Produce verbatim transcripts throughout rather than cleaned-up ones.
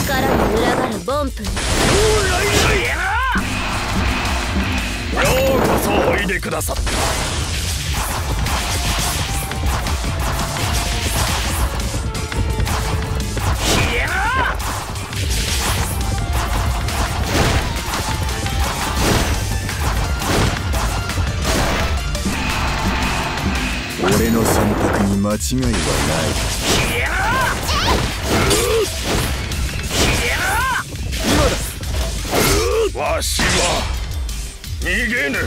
力に群がるボンプに。 ようこそおいでくださった。 俺の選択に間違いはない。 今だ。わしは逃げぬ。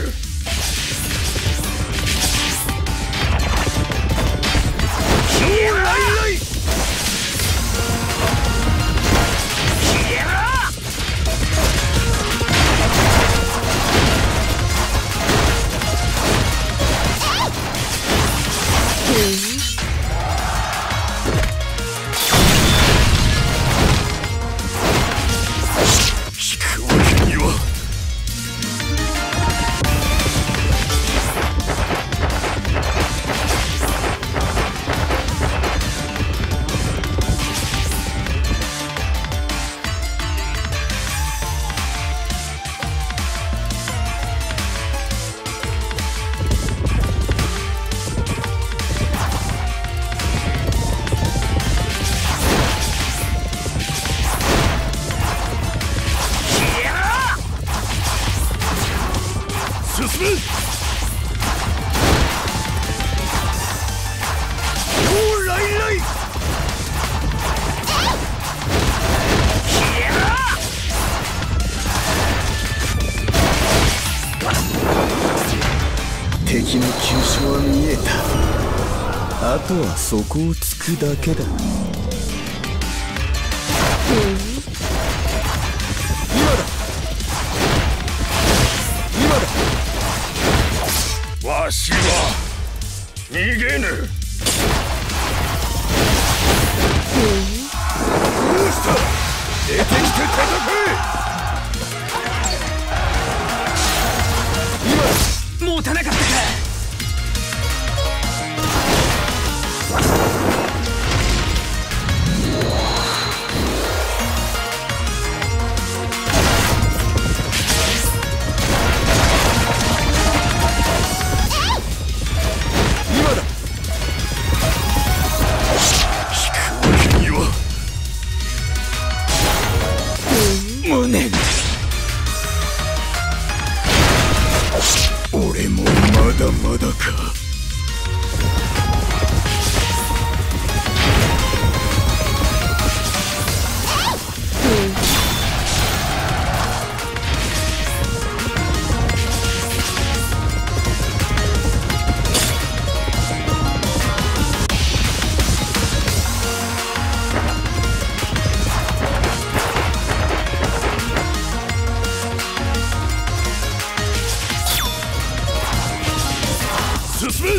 敵の急所は見えた。あとはそこを突くだけだ。今だ今だ。 わしは逃げぬ。どうした？出てきて戦え。持たなかったか。 今だ。引くわけには。 無念。俺もまだまだか。 進め。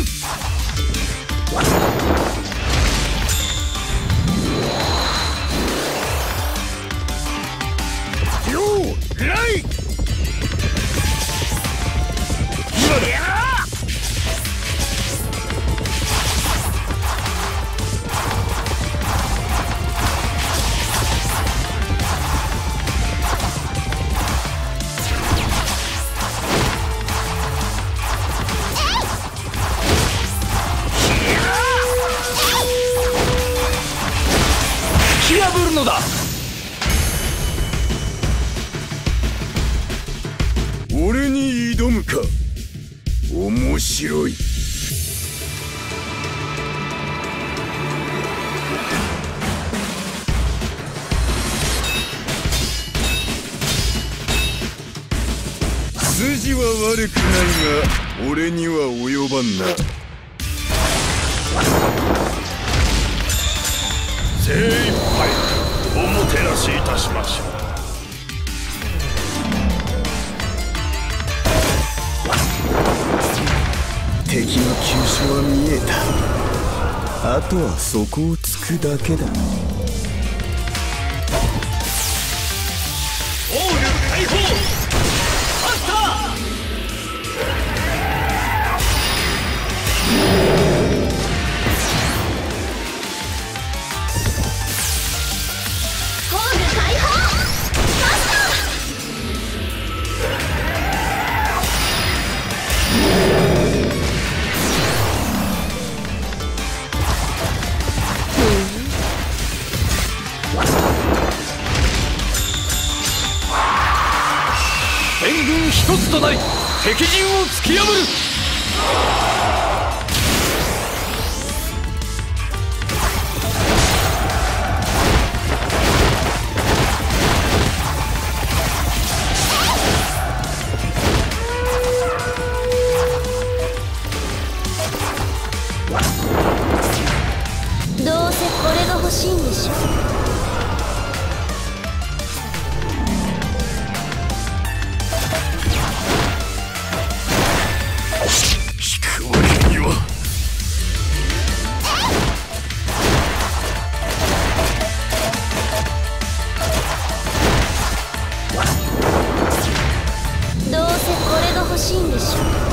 ようライ。今だ。 突き破るのだ。 俺に挑むか。面白い。筋は悪くないが俺には及ばんな。 精一杯おもてなしいたしましょう。 敵の急所は見えた。あとはそこを突くだけだ。 オール解放。マスター。 ホール解放。 軍一つとなり敵陣を突き破る。 どうせこれが欲しいんでしょ。 引くわけには。 どうせこれが欲しいんでしょ。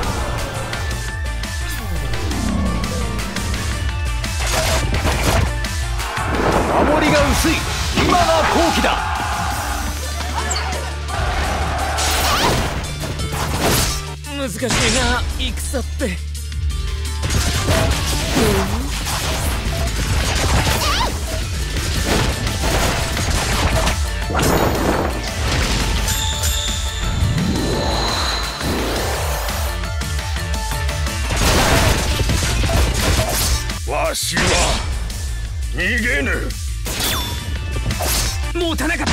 守りが薄い。今が好機だ。難しいな戦って。 わしは逃げぬ。 持たなかったか。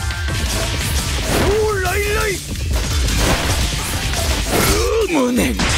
おー来来。 無念。